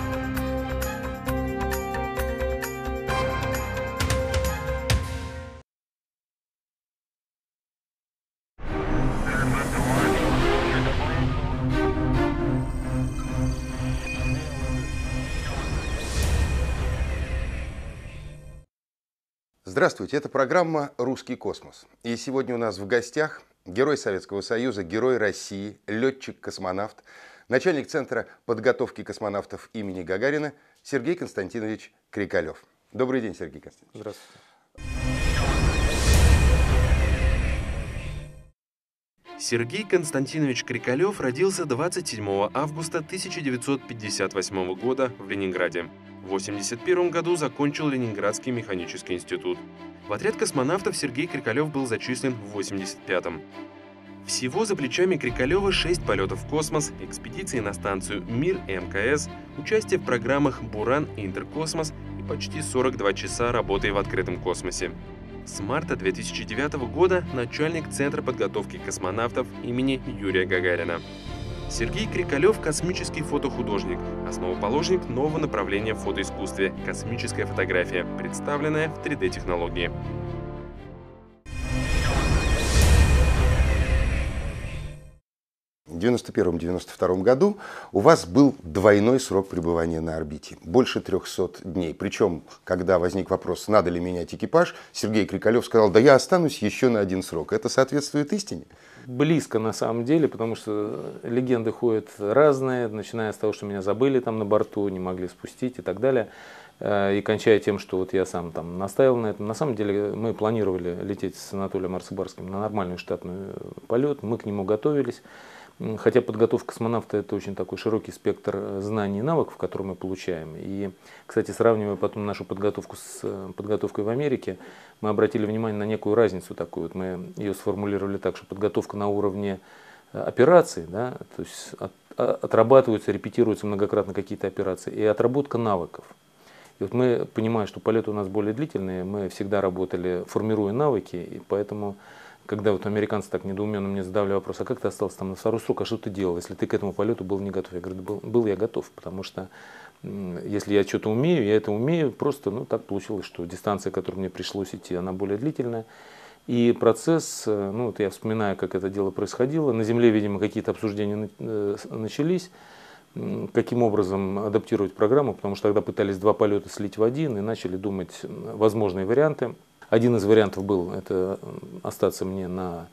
Здравствуйте, это программа «Русский космос». И сегодня у нас в гостях герой Советского Союза, герой России, летчик-космонавт, начальник Центра подготовки космонавтов имени Гагарина Сергей Константинович Крикалев. Добрый день, Сергей Константинович. Здравствуйте. Сергей Константинович Крикалев родился 27 августа 1958 года в Ленинграде. В 1981 году закончил Ленинградский механический институт. В отряд космонавтов Сергей Крикалев был зачислен в 1985-м. Всего за плечами Крикалева 6 полетов в космос, экспедиции на станцию Мир и МКС, участие в программах «Буран» и «Интеркосмос» и почти 42 часа работы в открытом космосе. С марта 2009 года начальник Центра подготовки космонавтов имени Юрия Гагарина. Сергей Крикалев – космический фотохудожник, основоположник нового направления в фотоискусстве – космическая фотография, представленная в 3D-технологии. В 1991-1992 году у вас был двойной срок пребывания на орбите, больше 300 дней. Причем, когда возник вопрос, надо ли менять экипаж, Сергей Крикалев сказал, да я останусь еще на один срок. Это соответствует истине? Близко на самом деле, потому что легенды ходят разные, начиная с того, что меня забыли там на борту, не могли спустить и так далее. И кончая тем, что вот я сам там настаивал на этом. На самом деле мы планировали лететь с Анатолием Арцебарским на нормальный штатный полет, мы к нему готовились. Хотя подготовка космонавта – это очень такой широкий спектр знаний и навыков, которые мы получаем. И, кстати, сравнивая потом нашу подготовку с подготовкой в Америке, мы обратили внимание на некую разницу такую. Вот мы ее сформулировали так, что подготовка на уровне операций, да, то есть отрабатываются, репетируются многократно какие-то операции, и отработка навыков. И вот мы, понимая, что полеты у нас более длительные, мы всегда работали, формируя навыки, и поэтому... Когда вот американцы так недоуменно мне задавали вопрос, а как ты остался там на второй срок, а что ты делал, если ты к этому полету был не готов? Я говорю, был я готов, потому что если я что-то умею, я это умею, просто так получилось, что дистанция, которую мне пришлось идти, она более длительная. И процесс, вот я вспоминаю, как это дело происходило, на Земле, видимо, какие-то обсуждения начались, каким образом адаптировать программу, потому что тогда пытались 2 полета слить в один и начали думать возможные варианты. Один из вариантов был это остаться мне на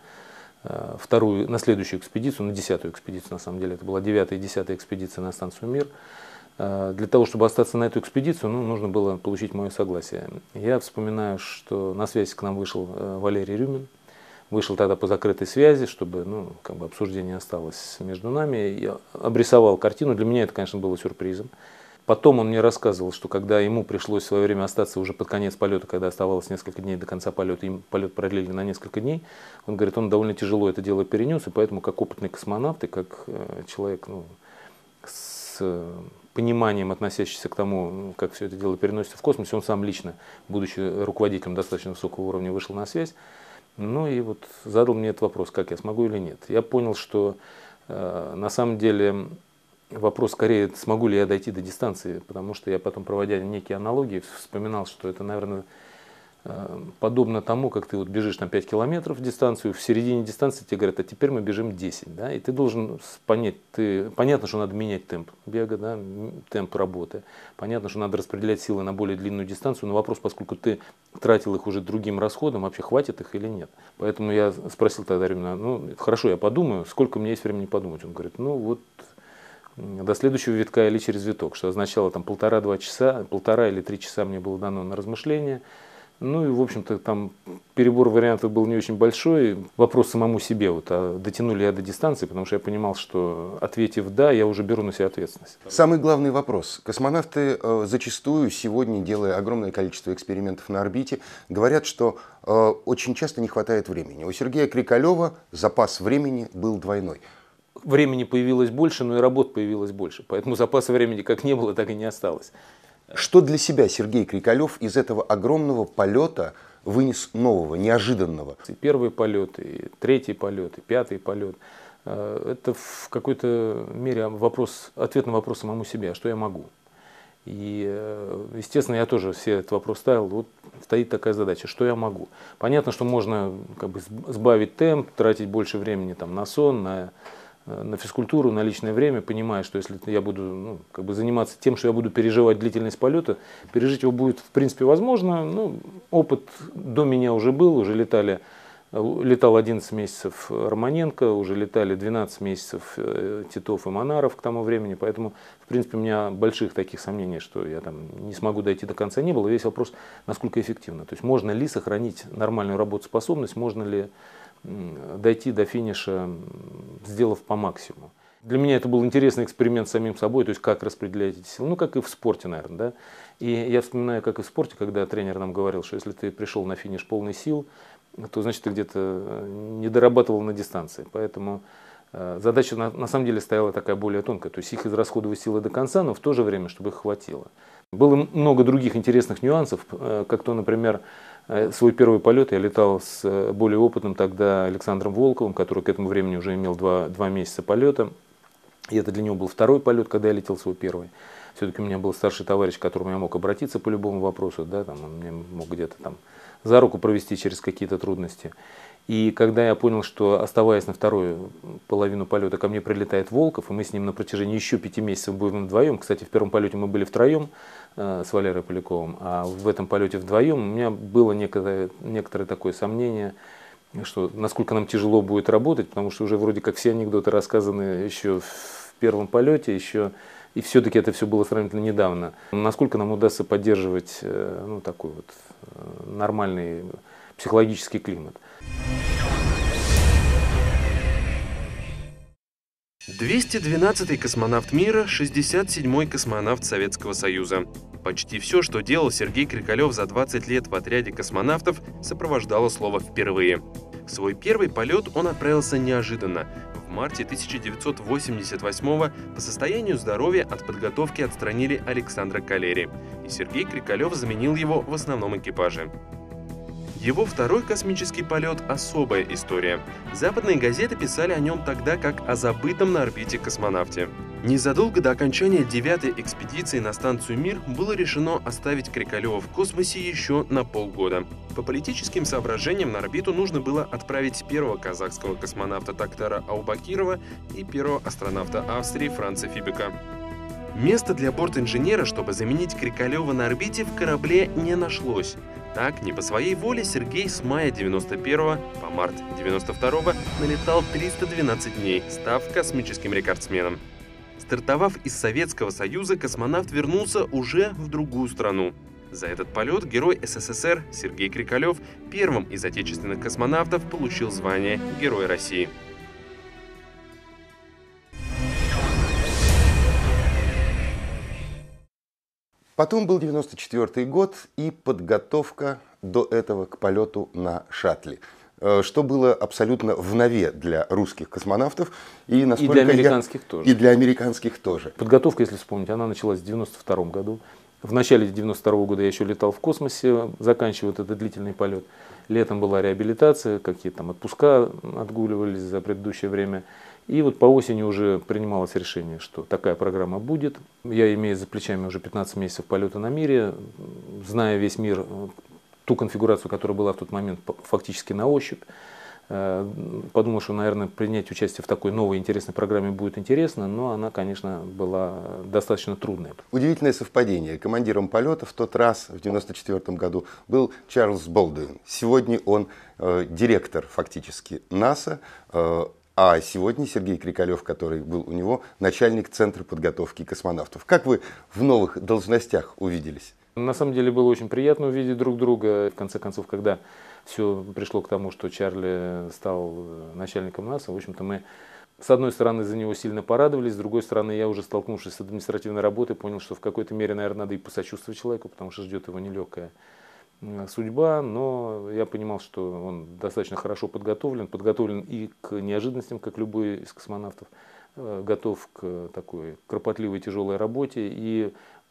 следующую экспедицию, на 10-ю экспедицию, на самом деле это была 9-я и 10-я экспедиция на станцию Мир. Для того, чтобы остаться на эту экспедицию, нужно было получить мое согласие. Я вспоминаю, что на связь к нам вышел Валерий Рюмин, вышел тогда по закрытой связи, чтобы обсуждение осталось между нами. Я обрисовал картину, для меня это, конечно, было сюрпризом. Потом он мне рассказывал, что когда ему пришлось в свое время остаться уже под конец полета, когда оставалось несколько дней до конца полета, им полет продлили на несколько дней, он говорит, он довольно тяжело это дело перенес, и поэтому как опытный космонавт и как человек с пониманием, относящийся к тому, как все это дело переносится в космосе, он сам лично, будучи руководителем достаточно высокого уровня, вышел на связь, и вот задал мне этот вопрос, как я смогу или нет. Я понял, что на самом деле... Вопрос скорее, смогу ли я дойти до дистанции, потому что я потом, проводя некие аналогии, вспоминал, что это, наверное, подобно тому, как ты бежишь на 5 километров дистанцию, в середине дистанции тебе говорят, а теперь мы бежим 10. Да? И ты должен понять, понятно, что надо менять темп бега, да? Темп работы, понятно, что надо распределять силы на более длинную дистанцию, но вопрос, поскольку ты тратил их уже другим расходом, вообще хватит их или нет. Поэтому я спросил тогда Ремна, хорошо, я подумаю, сколько у меня есть времени подумать. Он говорит, до следующего витка или через виток, что означало там 1,5-2 часа, 1,5 или 3 часа мне было дано на размышление. И, в общем-то, там перебор вариантов был не очень большой. Вопрос самому себе, а дотяну ли я до дистанции, потому что я понимал, что ответив «да», я уже беру на себя ответственность. Самый главный вопрос. Космонавты зачастую сегодня, делая огромное количество экспериментов на орбите, говорят, что очень часто не хватает времени. У Сергея Крикалева запас времени был двойной. Времени появилось больше, но и работ появилось больше. Поэтому запаса времени как не было, так и не осталось. Что для себя Сергей Крикалев из этого огромного полета вынес нового, неожиданного? И первый полет, и третий полет, и пятый полет. Это в какой-то мере ответ на вопрос самому себе, а что я могу. И, естественно, я тоже все этот вопрос ставил. Вот стоит такая задача, что я могу. Понятно, что можно как бы сбавить темп, тратить больше времени там, на сон, на физкультуру, на личное время, понимая, что если я буду как бы заниматься тем, что я буду переживать длительность полета, пережить его будет в принципе возможно. Ну, опыт до меня уже был, уже летал 11 месяцев Романенко, уже летали 12 месяцев Титов и Монаров к тому времени, поэтому, в принципе, у меня больших таких сомнений, что я там не смогу дойти до конца, не было. Весь вопрос, насколько эффективно. То есть можно ли сохранить нормальную работоспособность, можно ли дойти до финиша, сделав по максимуму. Для меня это был интересный эксперимент с самим собой, то есть как распределять эти силы, ну как и в спорте, наверное, да. И я вспоминаю, как и в спорте, когда тренер нам говорил, что если ты пришел на финиш полный сил, то значит ты где-то не дорабатывал на дистанции. Поэтому задача на самом деле стояла такая более тонкая, то есть их израсходовать силы до конца, но в то же время, чтобы их хватило. Было много других интересных нюансов, как то, например, свой первый полет я летал с более опытным тогда Александром Волковым, который к этому времени уже имел 2 месяца полета. И это для него был второй полет, когда я летел свой первый. Все-таки у меня был старший товарищ, к которому я мог обратиться по любому вопросу, да, там, он мне мог где-то там за руку провести через какие-то трудности. И когда я понял, что, оставаясь на вторую половину полета, ко мне прилетает Волков, и мы с ним на протяжении еще 5 месяцев будем вдвоем. Кстати, в первом полете мы были втроем с Валерой Поляковым, а в этом полете вдвоем у меня было некоторое такое сомнение, что насколько нам тяжело будет работать, потому что уже вроде как все анекдоты рассказаны еще в первом полете, и все-таки это все было сравнительно недавно. Насколько нам удастся поддерживать такой вот нормальный психологический климат. 212-й космонавт мира, 67-й космонавт Советского Союза. Почти все, что делал Сергей Крикалев за 20 лет в отряде космонавтов, сопровождало слово «впервые». В свой первый полет он отправился неожиданно. В марте 1988-го по состоянию здоровья от подготовки отстранили Александра Калери, и Сергей Крикалев заменил его в основном экипаже. Его второй космический полет – особая история. Западные газеты писали о нем тогда как о забытом на орбите космонавте. Незадолго до окончания 9-й экспедиции на станцию «Мир» было решено оставить Крикалева в космосе еще на полгода. По политическим соображениям на орбиту нужно было отправить первого казахского космонавта Токтара Аубакирова и первого астронавта Австрии Франца Фибека. Места для борт-инженера, чтобы заменить Крикалева на орбите, в корабле не нашлось. Так, не по своей воле Сергей с мая 91 по март 92 налетал 312 дней, став космическим рекордсменом. Стартовав из Советского Союза, космонавт вернулся уже в другую страну. За этот полет герой СССР Сергей Крикалев первым из отечественных космонавтов получил звание Герой России. Потом был 94 год и подготовка до этого к полету на шаттле, что было абсолютно внове для русских космонавтов. И для американских тоже. И для американских тоже. Подготовка, если вспомнить, она началась в 92 году. В начале 92 года я еще летал в космосе, заканчивая этот длительный полет. Летом была реабилитация, какие-то там отпуска отгуливались за предыдущее время. И вот по осени уже принималось решение, что такая программа будет. Я имею за плечами уже 15 месяцев полета на мире, зная весь мир, ту конфигурацию, которая была в тот момент фактически на ощупь. Подумал, что, наверное, принять участие в такой новой интересной программе будет интересно, но она, конечно, была достаточно трудная. Удивительное совпадение. Командиром полета в тот раз, в 94 году, был Чарльз Болдуин. Сегодня он директор фактически НАСА, а сегодня Сергей Крикалев, который был у него, начальник Центра подготовки космонавтов. Как вы в новых должностях увиделись? На самом деле было очень приятно увидеть друг друга. В конце концов, когда все пришло к тому, что Чарли стал начальником НАСА, в общем-то, мы с одной стороны за него сильно порадовались, с другой стороны я уже, столкнувшись с административной работой, понял, что в какой-то мере, наверное, надо и посочувствовать человеку, потому что ждет его нелегкая судьба, но я понимал, что он достаточно хорошо подготовлен и к неожиданностям, как любой из космонавтов, готов к такой кропотливой тяжелой работе, и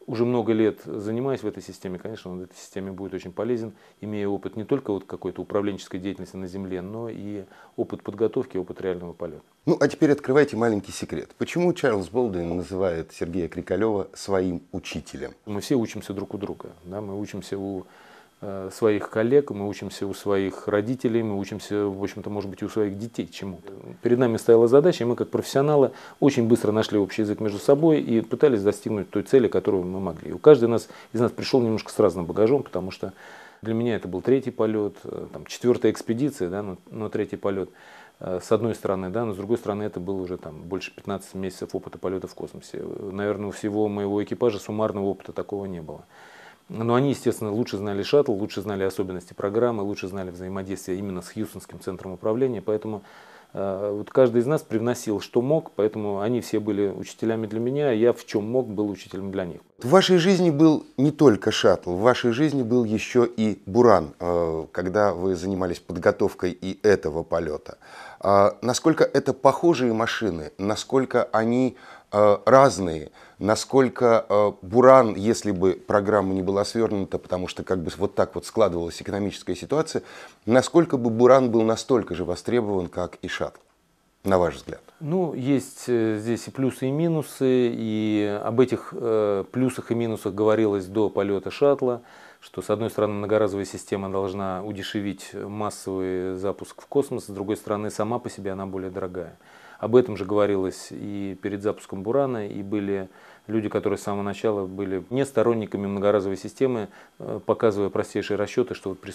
уже много лет занимаясь в этой системе, конечно, он в этой системе будет очень полезен, имея опыт не только вот какой-то управленческой деятельности на земле, но и опыт подготовки, опыт реального полета. Ну, а теперь открывайте маленький секрет. Почему Чарльз Болдуин называет Сергея Крикалева своим учителем? Мы все учимся друг у друга, да? Мы учимся у своих коллег, мы учимся у своих родителей, мы учимся, в общем-то, может быть, и у своих детей чему-то. Перед нами стояла задача, и мы, как профессионалы, очень быстро нашли общий язык между собой и пытались достигнуть той цели, которую мы могли. И у каждого из нас пришел немножко с разным багажом, потому что для меня это был третий полет, там, 4-я экспедиция, да, но третий полет. С одной стороны, да, но с другой стороны это было уже там, больше 15 месяцев опыта полета в космосе. Наверное, у всего моего экипажа суммарного опыта такого не было. Но они, естественно, лучше знали шаттл, лучше знали особенности программы, лучше знали взаимодействие именно с Хьюстонским центром управления. Поэтому вот каждый из нас привносил, что мог, поэтому они все были учителями для меня, а я в чем мог был учителем для них. В вашей жизни был не только шаттл, в вашей жизни был еще и Буран, когда вы занимались подготовкой и этого полета. Насколько это похожие машины, насколько они разные, насколько Буран, если бы программа не была свернута, потому что как бы вот так вот складывалась экономическая ситуация, насколько бы Буран был настолько же востребован, как и шаттл, на ваш взгляд? Ну, есть здесь и плюсы, и минусы, и об этих плюсах и минусах говорилось до полета шаттла, что, с одной стороны, многоразовая система должна удешевить массовый запуск в космос, с другой стороны, сама по себе она более дорогая. Об этом же говорилось и перед запуском Бурана, и были люди, которые с самого начала были не сторонниками многоразовой системы, показывая простейшие расчеты, что вот при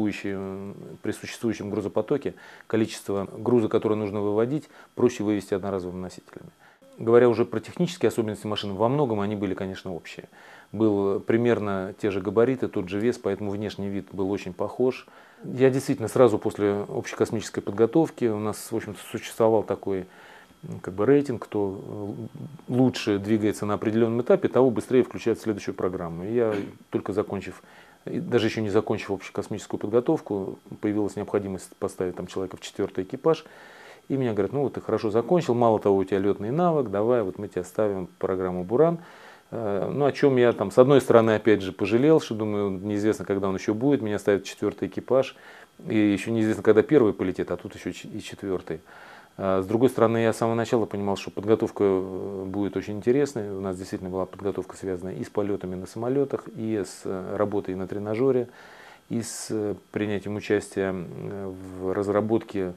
существующем грузопотоке количество груза, которое нужно выводить, проще вывести одноразовыми носителями. Говоря уже про технические особенности машины, во многом они были, конечно, общие. Был примерно те же габариты, тот же вес, поэтому внешний вид был очень похож. Я действительно сразу после общекосмической подготовки, у нас, в общем-то, существовал такой как бы рейтинг, кто лучше двигается на определенном этапе, того быстрее включает следующую программу. И я, только закончив, даже еще не закончив общекосмическую подготовку, появилась необходимость поставить там человека в 4-й экипаж. И мне говорят, ну вот ты хорошо закончил, мало того, у тебя летный навык, давай вот мы тебе ставим программу Буран. Ну, о чем я там, с одной стороны, опять же, пожалел, что думаю, неизвестно, когда он еще будет, меня ставят 4-й экипаж, и еще неизвестно, когда первый полетит, а тут еще и 4-й. С другой стороны, я с самого начала понимал, что подготовка будет очень интересной. У нас действительно была подготовка, связанная и с полетами на самолетах, и с работой на тренажере, и с принятием участия в разработке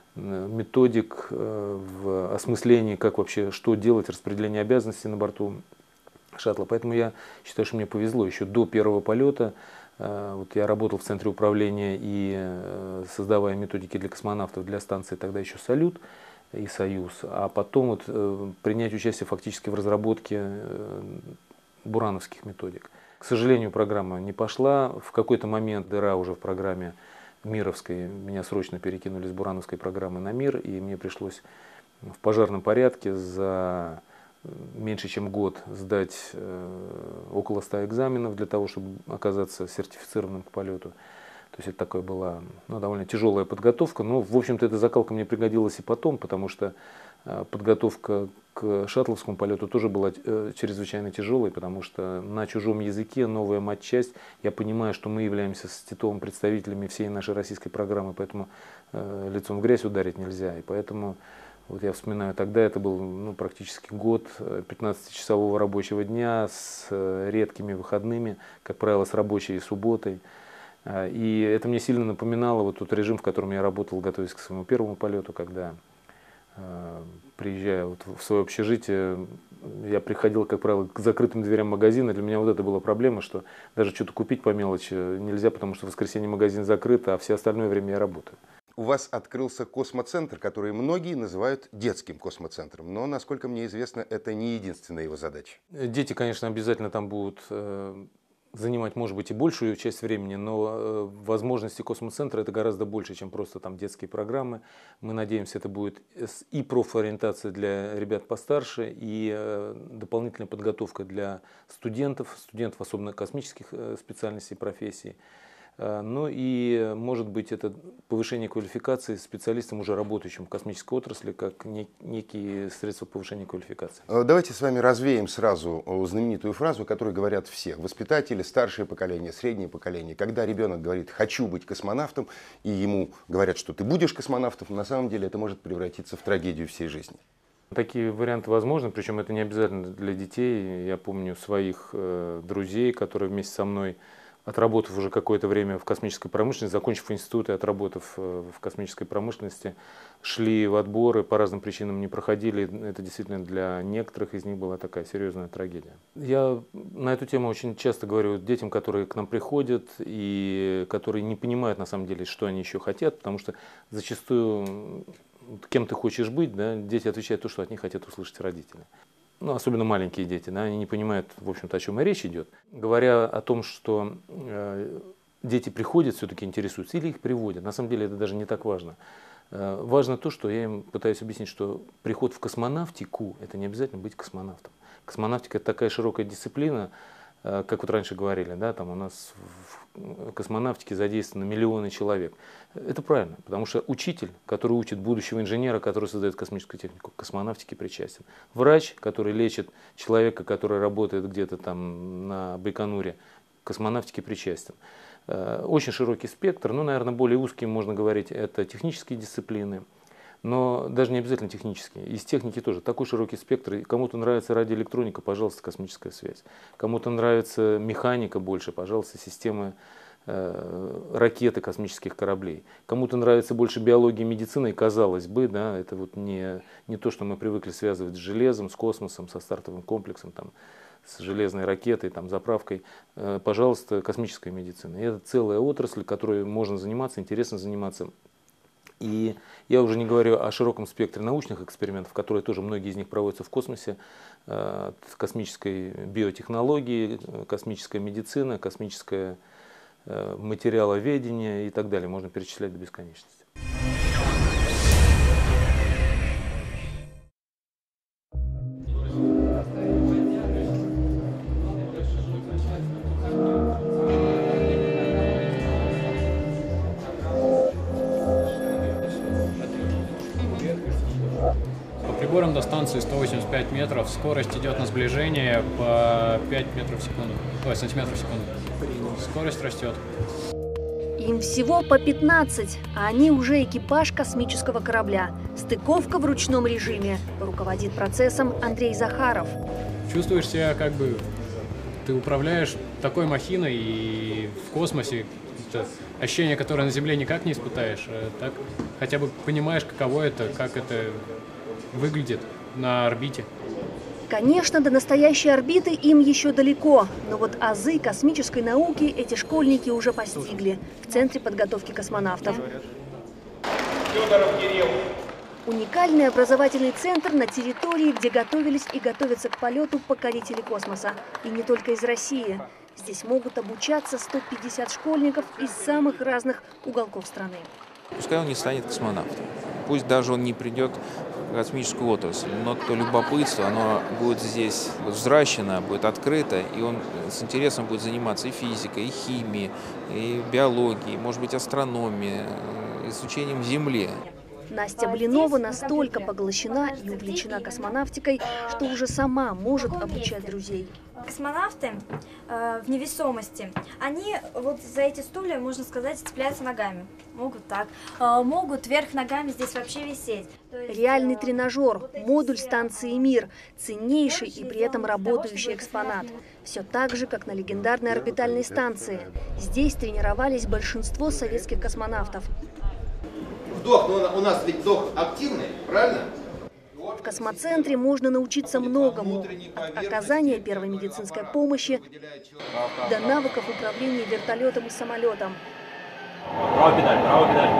методик, в осмыслении, как вообще, что делать, распределение обязанностей на борту шаттла. Поэтому я считаю, что мне повезло. Еще до первого полета вот я работал в центре управления и создавая методики для космонавтов для станции тогда еще «Салют» и «Союз». А потом вот принять участие фактически в разработке бурановских методик. К сожалению, программа не пошла. В какой-то момент дыра уже в программе мировской. Меня срочно перекинули с бурановской программы на МИР, и мне пришлось в пожарном порядке за меньше чем год сдать около 100 экзаменов для того, чтобы оказаться сертифицированным к полету. То есть это такая была довольно тяжелая подготовка. Но, в общем-то, эта закалка мне пригодилась и потом, потому что подготовка к шаттловскому полету тоже была чрезвычайно тяжелой, потому что на чужом языке, новая матчасть. Я понимаю, что мы являемся титуловыми представителями всей нашей российской программы, поэтому лицом в грязь ударить нельзя. И поэтому вот я вспоминаю, тогда это был практически год 15-часового рабочего дня с редкими выходными, как правило, с рабочей субботой. И это мне сильно напоминало вот тот режим, в котором я работал, готовясь к своему первому полету, когда, приезжая вот в свое общежитие, я приходил, как правило, к закрытым дверям магазина. Для меня вот это была проблема, что даже что-то купить по мелочи нельзя, потому что в воскресенье магазин закрыт, а все остальное время я работаю. У вас открылся космоцентр, который многие называют детским космоцентром, но, насколько мне известно, это не единственная его задача. Дети, конечно, обязательно там будут занимать, может быть, и большую часть времени, но возможности космоцентра это гораздо больше, чем просто там детские программы. Мы надеемся, это будет и профориентация для ребят постарше, и дополнительная подготовка для студентов, особенно космических специальностей и профессий. Ну и, может быть, это повышение квалификации специалистам, уже работающим в космической отрасли, как некие средства повышения квалификации. Давайте с вами развеем сразу знаменитую фразу, которую говорят все. Воспитатели, старшее поколение, среднее поколение. Когда ребенок говорит «хочу быть космонавтом», и ему говорят, что ты будешь космонавтом, на самом деле это может превратиться в трагедию всей жизни. Такие варианты возможны, причем это не обязательно для детей. Я помню своих друзей, которые вместе со мной, отработав уже какое-то время в космической промышленности, закончив институт и отработав в космической промышленности, шли в отборы, по разным причинам не проходили. Это действительно для некоторых из них была такая серьезная трагедия. Я на эту тему очень часто говорю детям, которые к нам приходят и которые не понимают на самом деле, что они еще хотят, потому что зачастую кем ты хочешь быть, да, дети отвечают то, что от них хотят услышать родители. Ну, особенно маленькие дети, да, они не понимают, в общем-то, о чем и речь идет. Говоря о том, что дети приходят, все-таки интересуются, или их приводят, на самом деле это даже не так важно. Важно то, что я им пытаюсь объяснить, что приход в космонавтику – это не обязательно быть космонавтом. Космонавтика – это такая широкая дисциплина, как вот раньше говорили, да, там у нас в космонавтике задействованы миллионы человек. Это правильно, потому что учитель, который учит будущего инженера, который создает космическую технику, к космонавтике причастен. Врач, который лечит человека, который работает где-то там на Байконуре, к космонавтике причастен. Очень широкий спектр, ну, наверное, более узкий, можно говорить, это технические дисциплины. Но даже не обязательно технические. Из техники тоже такой широкий спектр. Кому-то нравится радиоэлектроника, пожалуйста, космическая связь. Кому-то нравится механика больше, пожалуйста, системы ракеты космических кораблей. Кому-то нравится больше биология и медицина, и казалось бы, да, это вот не то, что мы привыкли связывать с железом, с космосом, со стартовым комплексом, там, с железной ракетой, там, заправкой. Пожалуйста, космическая медицина. И это целая отрасль, которой можно заниматься, интересно заниматься. И я уже не говорю о широком спектре научных экспериментов, которые тоже многие из них проводятся в космосе, космической биотехнологии, космическая медицина, космическое материаловедение и так далее. Можно перечислять до бесконечности. Прибором до станции 185 метров, скорость идет на сближение по 5 метров в секунду, сантиметров в секунду. Скорость растет. Им всего по 15, а они уже экипаж космического корабля. Стыковка в ручном режиме. Руководит процессом Андрей Захаров. Чувствуешь себя, как бы ты управляешь такой махиной, и в космосе это ощущение, которое на Земле никак не испытаешь. Так хотя бы понимаешь, каково это, как это выглядит на орбите. Конечно, до настоящей орбиты им еще далеко, но вот азы космической науки эти школьники уже постигли в Центре подготовки космонавтов. Уникальный образовательный центр на территории, где готовились и готовятся к полету покорители космоса. И не только из России. Здесь могут обучаться 150 школьников из самых разных уголков страны. Пускай он не станет космонавтом, пусть даже он не придет в космическую отрасль, но то любопытство, оно будет здесь взращено, будет открыто, и он с интересом будет заниматься и физикой, и химией, и биологией, может быть, астрономией, изучением Земли. Настя Блинова настолько поглощена и увлечена космонавтикой, что уже сама может обучать друзей. Космонавты в невесомости, они вот за эти стулья, можно сказать, цепляются ногами. Могут так, могут вверх ногами здесь вообще висеть. Реальный тренажер, модуль станции «Мир», ценнейший и при этом работающий экспонат. Все так же, как на легендарной орбитальной станции. Здесь тренировались большинство советских космонавтов. Вдох, но у нас ведь вдох активный, правильно? В космоцентре можно научиться многому. От оказания первой медицинской помощи до навыков управления вертолетом и самолетом. Правая педаль, правая педаль.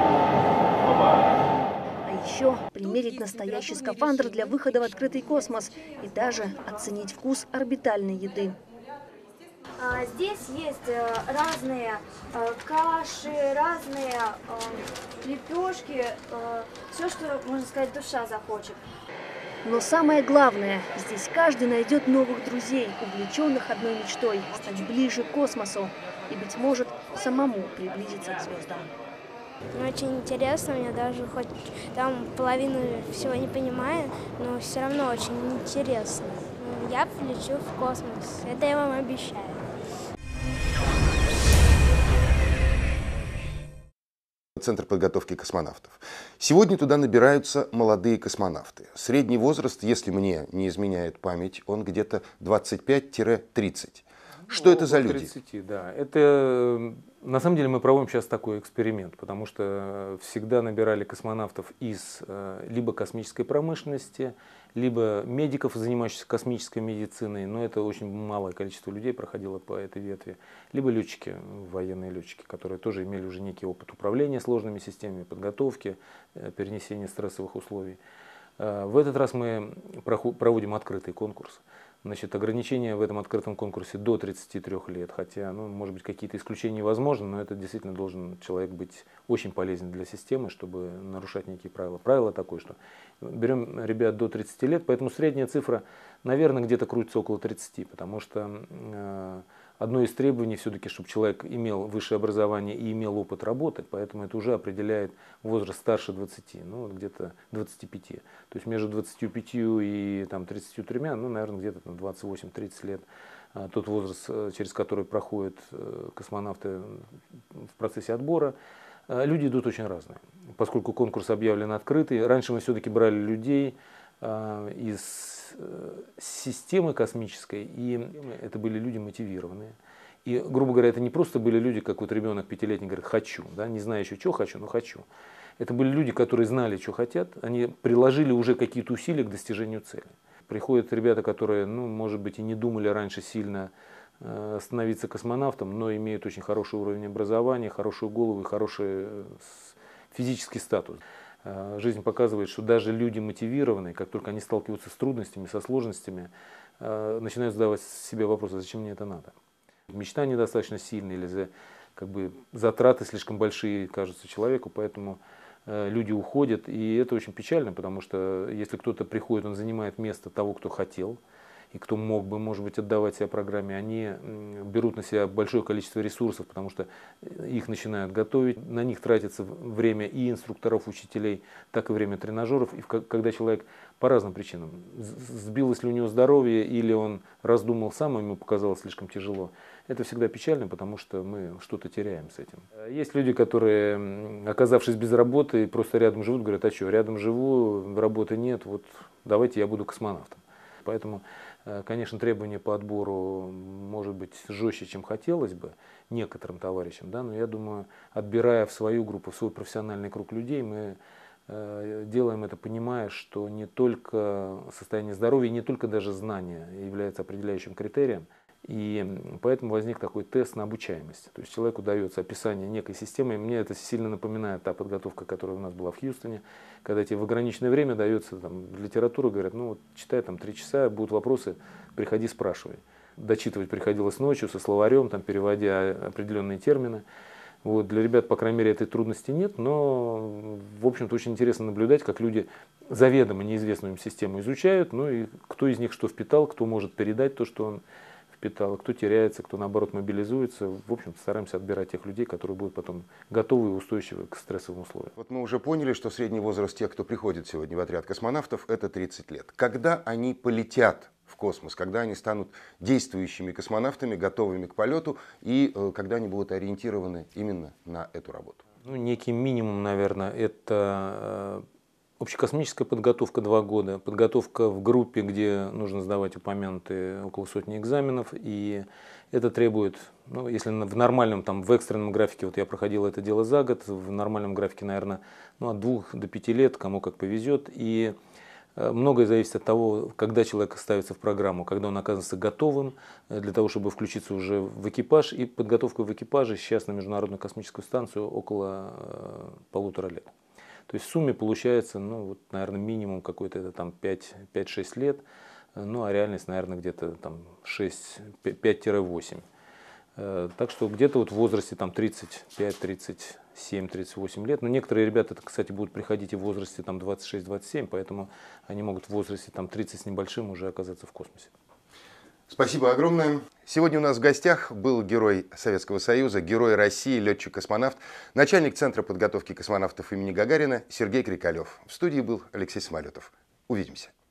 А еще примерить настоящий скафандр для выхода в открытый космос и даже оценить вкус орбитальной еды. Здесь есть разные каши, разные лепешки, все, что, можно сказать, душа захочет. Но самое главное, здесь каждый найдет новых друзей, увлеченных одной мечтой – стать ближе к космосу и, быть может, самому приблизиться к звездам. Очень интересно, мне даже хоть там половину всего не понимаю, но все равно очень интересно. Я полечу в космос, это я вам обещаю. Центр подготовки космонавтов. Сегодня туда набираются молодые космонавты. Средний возраст, если мне не изменяет память, он где-то 25-30. Что это за люди? 30, да. Это, на самом деле, мы проводим сейчас такой эксперимент, потому что всегда набирали космонавтов из либо космической промышленности, либо медиков, занимающихся космической медициной, но это очень малое количество людей проходило по этой ветви, либо летчики, военные летчики, которые тоже имели уже некий опыт управления сложными системами, подготовки, перенесения стрессовых условий. В этот раз мы проводим открытый конкурс. Значит, ограничения в этом открытом конкурсе до 33 лет, хотя, может быть, какие-то исключения возможны, но это действительно должен человек быть очень полезен для системы, чтобы нарушать некие правила. Правило такое, что берем ребят до 30 лет, поэтому средняя цифра, наверное, где-то крутится около 30, потому что одно из требований все-таки, чтобы человек имел высшее образование и имел опыт работы, поэтому это уже определяет возраст старше 20, где-то 25. То есть между 25 и 33, наверное, где-то 28-30 лет тот возраст, через который проходят космонавты в процессе отбора. Люди идут очень разные, поскольку конкурс объявлен открытый. Раньше мы все-таки брали людей из системы космической, и это были люди мотивированные. И, грубо говоря, это не просто были люди, как вот ребенок 5-летний говорит «хочу», да, не знаю еще, что хочу, но хочу. Это были люди, которые знали, что хотят, они приложили уже какие-то усилия к достижению цели. Приходят ребята, которые, может быть, и не думали раньше сильно становиться космонавтом, но имеют очень хороший уровень образования, хорошую голову и хороший физический статус. Жизнь показывает, что даже люди мотивированные, как только они сталкиваются с трудностями, со сложностями, начинают задавать себе вопрос, зачем мне это надо. Мечта недостаточно сильная или затраты слишком большие кажутся человеку, поэтому люди уходят. И это очень печально, потому что если кто-то приходит, он занимает место того, кто хотел, и кто мог бы, может быть, отдавать себя программе, они берут на себя большое количество ресурсов, потому что их начинают готовить, на них тратится время и инструкторов, учителей, так и время тренажеров. И когда человек по разным причинам, сбилось ли у него здоровье, или он раздумал сам, ему показалось слишком тяжело, это всегда печально, потому что мы что-то теряем с этим. Есть люди, которые, оказавшись без работы, просто рядом живут, говорят, а что, рядом живу, работы нет, вот давайте я буду космонавтом. Поэтому, конечно, требования по отбору может быть жестче, чем хотелось бы некоторым товарищам, да, но я думаю, отбирая в свою группу, в свой профессиональный круг людей, мы делаем это, понимая, что не только состояние здоровья, не только даже знания является определяющим критерием. И поэтому возник такой тест на обучаемость. То есть человеку дается описание некой системы. Мне это сильно напоминает та подготовка, которая у нас была в Хьюстоне, когда тебе в ограниченное время дается литература, говорят, читай 3 часа, будут вопросы, приходи, спрашивай. Дочитывать приходилось ночью со словарем, переводя определенные термины. Вот, для ребят, по крайней мере, этой трудности нет, но, в общем-то, очень интересно наблюдать, как люди заведомо неизвестную им систему изучают, и кто из них что впитал, кто может передать то, что он впитал, кто теряется, кто, наоборот, мобилизуется. В общем-то, стараемся отбирать тех людей, которые будут потом готовы и устойчивы к стрессовым условиям. Вот мы уже поняли, что средний возраст тех, кто приходит сегодня в отряд космонавтов, это 30 лет. Когда они полетят в космос, когда они станут действующими космонавтами, готовыми к полету, и когда они будут ориентированы именно на эту работу? Некий минимум, наверное, это общекосмическая подготовка 2 года, подготовка в группе, где нужно сдавать упомянутые около 100 экзаменов, и это требует, если в нормальном, в экстренном графике, вот я проходил это дело за год, в нормальном графике, наверное, от 2 до 5 лет, кому как повезет, и многое зависит от того, когда человек ставится в программу, когда он оказывается готовым для того, чтобы включиться уже в экипаж, и подготовка в экипаже сейчас на Международную космическую станцию около 1,5 лет. То есть в сумме получается, наверное, минимум какой-то это 5-6 лет, а реальность, наверное, где-то 5-8. Так что где-то в возрасте 35-37 37-38 лет. Но некоторые ребята, кстати, будут приходить и в возрасте там 26-27, поэтому они могут в возрасте там 30 с небольшим уже оказаться в космосе. Спасибо огромное. Сегодня у нас в гостях был герой Советского Союза, герой России, летчик-космонавт, начальник Центра подготовки космонавтов имени Гагарина Сергей Крикалев. В студии был Алексей Самолетов. Увидимся.